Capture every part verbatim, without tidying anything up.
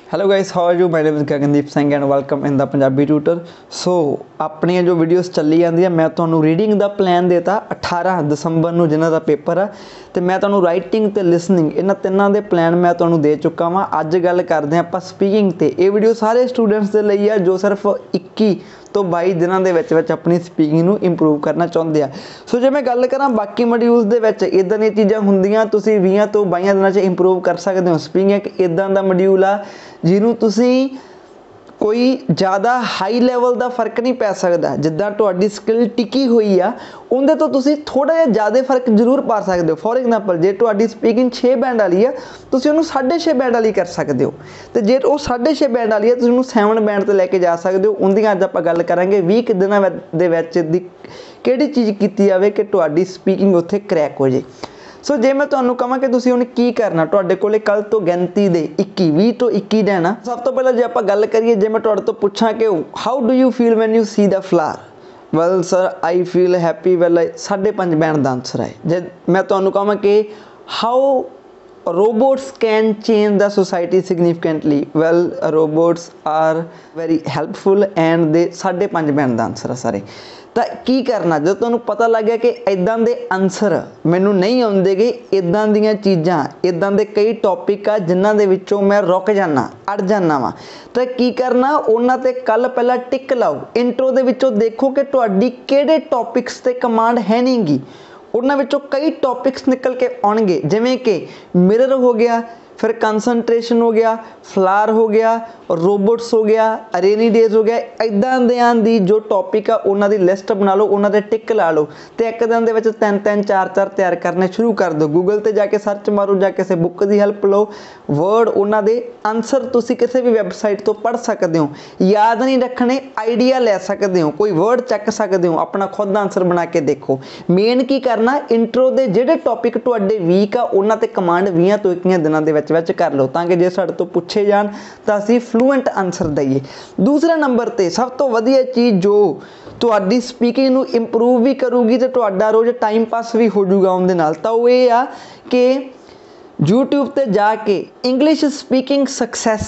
Hello guys, how are you? My name is Gagandeep Singh and welcome in the Punjabi tutor. So अपनी जो videos चली जाती मैं तुहानू रीडिंग का प्लैन देता अठारह दसंबर नूं जिन्हां दा पेपर आ, तो मैं तुहानू राइटिंग ते लिसनिंग इन्हां तिन्नां दे प्लैन मैं तुहानू दे चुका वां। अज गल करदे आपां स्पीकिंग ते। ये वीडियो सारे स्टूडेंट्स दे लई आ जो सिर्फ इक्की तो बाई दिनों के विच विच अपनी स्पीकिंग नूं इंप्रूव करना चाहुंदे आ। सो जे मैं गल करां बाकी मॉड्यूल्स दे विच इदां दी चीज़ां हुंदियां, तुसीं बीस तो बाईस दिनों च इंप्रूव कर सकते हो। स्पीकिंग एक इदां दा मॉड्यूल आ जिन्हों तुसीं कोई ज़्यादा हाई लैवल का फर्क नहीं पै सकता। जिद्दां तुहाडी स्किल टिकी हुई आ उहदे तो तुसीं थोड़ा जिहा ज़्यादा फर्क जरूर पा सकते हो। फॉर एग्जाम्पल जे तुहाडी स्पीकिंग छे बैंड वाली है तुसीं उहनूं साढ़े छे बैंड वाली कर सकते हो, तो जे वो साढ़े छे बैंड वाली है तुसीं उहनूं सैवन बैंड ते लैके जा सकते हो। उहदियां अज आपां गल करांगे बीस दिनां दे विच दी किहड़ी चीज़ कीती जावे कि तुहाडी स्पीकिंग उत्थे क्रैक हो जाए। सो जे मैं तुहानूं कहां कि तुसीं हुण की करना, तुहाडे कोले कल तो गिनती दे इक्की बीस तो इक्की दिन आ। सब तो पहले जे आपां गल करिए, जे मैं तुहाडे तो पुछां कि how do you feel when you see the flower, well sir I feel happy, well साढ़े पंज बैंड का आंसर है। जे मैं तुहानूं कहां कि how robots can change the society significantly, well robots are very helpful and they साढ़े पंज बैंड का आंसर है सारे। तो की करना जो तुहानूं पता लग गया कि इदां दे आंसर मैनूं नहीं आउंदे गे, इदां दीयां चीज़ां इदां दे कई टॉपिक आ जिन्हां दे विच्चों मैं रुक जाना अड़ जाना वा, तो की करना उन्हां ते कल पहला टिक लाओ। इंट्रो दे विच्चों देखो कि तुहाडी किहड़े टॉपिक्स ते कमांड है नहीं गी। उन्हां विच्चों कई टॉपिक्स निकल के आउणगे, जिवें कि मिरर हो गया, फिर कंसनट्रेशन हो गया, फ्लावर हो गया, रोबोट्स हो गया, रेनी डेज हो गया। इदां दियां दी जो टॉपिक आ उन्हां दी लिस्ट बना लो, उन्हां दे टिक ला लो, तो एक दिन दे विच तीन तीन चार चार तैयार करने शुरू कर दो। गूगल ते जाके सर्च मारो, जा किसी बुक की हेल्प लो, वर्ड उन्हां दे आंसर तुसीं किसी भी वैबसाइट तो पढ़ सकते हो। याद नहीं रखने, आइडिया लै सकते हो, कोई वर्ड चक सकते हो, अपना खुद आंसर बना के देखो। मेन की करना इंट्रो दे जिहड़े टॉपिक तुहाडे वीक आ उन्हां ते कमांड बीस तो इक्कीस दिनों दे विच विच कर लो, ताकि जे साडे तो पूछे जाण तां असीं फ्लूएंट आंसर दईए। दूसरे नंबर ते सब तो वधिया चीज़ जो तुहाडी स्पीकिंग नूं इंप्रूव भी करूगी तो तुहाडा रोज़ टाइम पास भी हो जाऊगा उहदे नाल, तां ओह इह आ कि यूट्यूब ते जाके इंग्लिश स्पीकिंग सक्सैस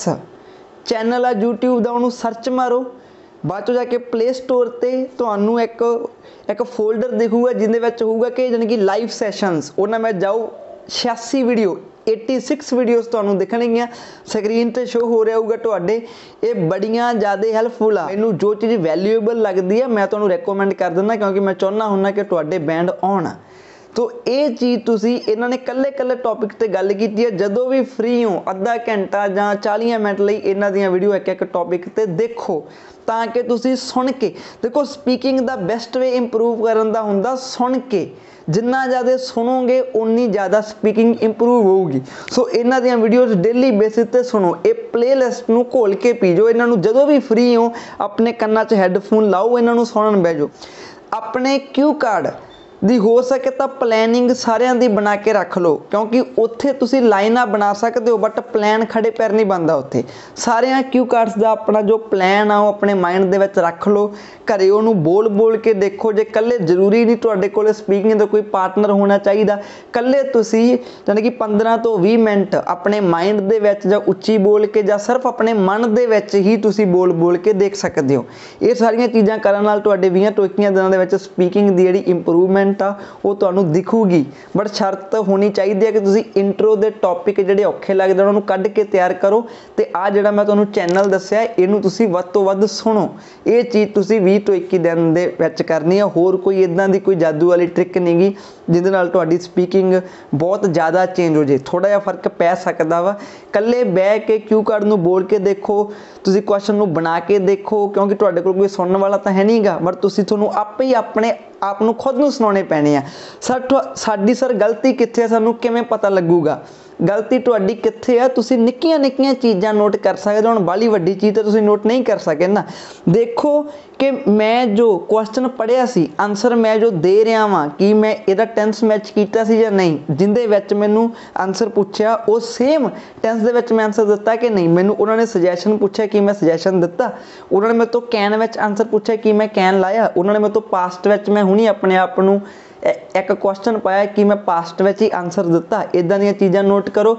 चैनल आ यूट्यूब का, उन्होंने सर्च मारो, बाद चो जाके प्ले स्टोर पर तुहानूं एक एक फोल्डर दिखूगा जिहदे विच होऊगा कि जानी कि लाइव सैशनस, उन्हां में जाओ छियासी वीडियो छियासी वीडियोज़ तुहानूं दिखणगियां, स्क्रीन ते शो हो रहा होगा तुहाडे। ये बड़ियां ज़्यादा हैल्पफुल आ। मैनूं जो चीज़ वैल्यूएबल लगदी है मैं तुहानूं रैकोमेंड कर दिंदा, क्योंकि मैं चाहुंदा हुंदा कि तुहाडे बैंड आउण। तो ये चीज़ तुसीं इन्हां ने कल्ले कल्ले टॉपिक ते गल कीती है। जदों भी फ्री हो अद्धा घंटा जां चालीस मिनट लई इन्हां दीयां वीडियो एक एक टॉपिक ते देखो, ताकि तुसीं सुन के देखो। स्पीकिंग दा बेस्ट वे इंप्रूव करन दा हुंदा सुन के, जिन्ना ज़्यादा सुनोगे उन्नी ज़्यादा स्पीकिंग इंप्रूव होगी। सो इन्हां दीयां वीडियोज़ डेली बेसिस ते सुनो, ये प्ले लिस्ट नूं घोल के पीजो। इन्हां नूं जदों भी फ्री हो अपने कन्नां 'च हैडफोन लाओ, इन्हां नूं सुनन बह जाओ। अपने क्यू कार्ड दी हो सके तो प्लैनिंग सारिਆਂ दी बना के रख लो, क्योंकि उत्थे तुसी लाइनां बना सकते हो बट प्लैन खड़े पैर नहीं बनता। उत्थे सारिਆਂ क्यू कार्ड्स का अपना जो प्लैन आ अपने माइंड दे विच रख लो, घरे उहनूं बोल बोल के देखो। जे कल्ले जरूरी नहीं तुहाडे कोल स्पीकिंग दा कोई पार्टनर होना चाहिए, कल्ले तुसी जानी कि पंद्रह तो बीस मिनट अपने माइंड दे विच जां उच्ची बोल के जां सिर्फ अपने मन दे विच ही तुसी बोल बोल के देख सकते हो। ये सारियां चीज़ां करन नाल तुहाडे बीस तो इक्कीस दिनों दे विच स्पीकिंग दी जिहड़ी इंप्रूवमेंट वो तुहानूं दिखूगी। बट शर्त होनी चाहिए है कि तुसीं इंट्रो दे टॉपिक जिहड़े औखे लगदे उन्हां नूं कढ के तैयार करो, ते आ जिहड़ा मैं तुहानूं चैनल दस्सिआ इहनूं तुसीं वध तो वध सुनो। ये चीज़ तुसीं बीस तो इक्की दिन दे विच करनी है। होर कोई इदां दी कोई जादू वाली ट्रिक नहीं गी जिहदे नाल तुहाडी स्पीकिंग बहुत ज़्यादा चेंज हो जाए। थोड़ा जिहा फर्क पै सकदा वा। कल्ले बह के क्यू कार्ड नूं बोल के देखो, तुसीं क्वेश्चन नूं बना के देखो, क्योंकि तुहाडे कोल कोई सुनने वाला तो है नहीं गा, बट तुसीं तुहानूं आपे ही अपने आप नूं खुद नूं सुनाने पैणे आ। सर साडी सर गलती कित्थे है, सानूं किवें पता लगूगा गलती तुहाडी कित्थे है? तुसीं निक्कियां निक्कियां चीज़ां नोट कर सकदे हो। हुण बाहली वड्डी चीज़ तो तुसीं नोट नहीं कर सके ना। देखो कि मैं जो क्वेश्चन पढ़िया सी, आंसर मैं जो दे रहा वां, कि मैं इहदा टेंस मैच कीता सी जां नहीं, जिंदे विच मैनूं आंसर पुछया वो सेम टेंस दे विच मैं आंसर दित्ता कि नहीं। मैनूं उन्होंने सजैशन पुछया कि मैं सजैशन दित्ता, उन्होंने मेरे तो कैन विच आंसर पुछया कि मैं कैन लाया, उन्होंने मेरे तो पास्ट विच मैं हुणी अपने आप नूं एक क्वेश्चन पाया कि मैं पास्ट विच ही आंसर दित्ता। इदां दीयां चीज़ां नोट करो।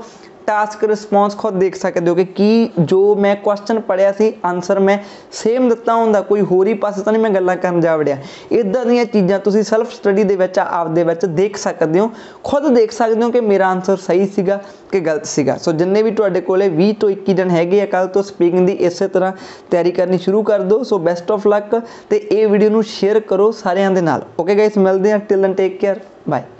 टास्क रिस्पॉन्स खुद देख सकते हो कि की जो मैं क्वेश्चन पढ़िया सी आंसर मैं सेम दिता होंदा, कोई होर ही पासे तो नहीं मैं गल्लां करन जा वड़िया। इदां दीयां चीज़ां तुसीं सैल्फ स्टडी दे विच आपदे विच देख सकते हो, खुद देख सकते हो कि मेरा आंसर सही सीगा कि गलत सीगा। सो जिन्ने भी तुहाडे कोले बीस तो इक्की दिन हैगे आ कल तो स्पीकिंग दी इस तरह तैयारी करनी शुरू कर दो। सो बेस्ट ऑफ लक ते ये वीडियो नूं शेयर करो सारिआं दे नाल। ओके गाइस, मिलदे आ, till then take care, bye.